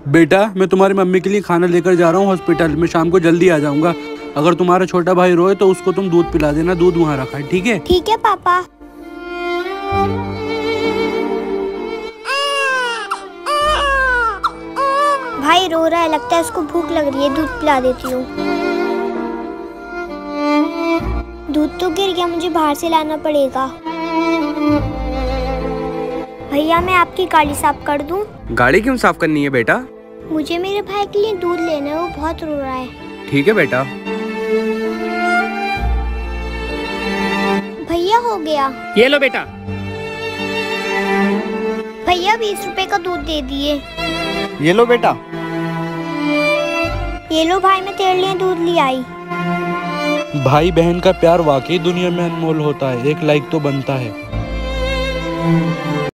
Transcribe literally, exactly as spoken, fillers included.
बेटा मैं तुम्हारी मम्मी के लिए खाना लेकर जा रहा हूँ हॉस्पिटल में, शाम को जल्दी आ जाऊंगा। अगर तुम्हारा छोटा भाई रोए तो उसको तुम दूध पिला देना, दूध वहाँ रखा है, ठीक है? ठीक है पापा। भाई रो रहा है, लगता है उसको भूख लग रही है, दूध पिला देती हूँ। दूध तो गिर गया, मुझे बाहर से लाना पड़ेगा। भैया मैं आपकी गाड़ी साफ कर दूं? गाड़ी क्यों साफ करनी है बेटा? मुझे मेरे भाई के लिए दूध लेना है, वो बहुत रो रहा है। ठीक है बेटा। भैया हो गया। ये लो बेटा। भैया बीस रुपए का दूध दे दिए। ये लो बेटा। ये लो भाई, मैं तेरे लिए दूध ले आई। भाई बहन का प्यार वाकई दुनिया में अनमोल होता है, एक लाइक तो बनता है।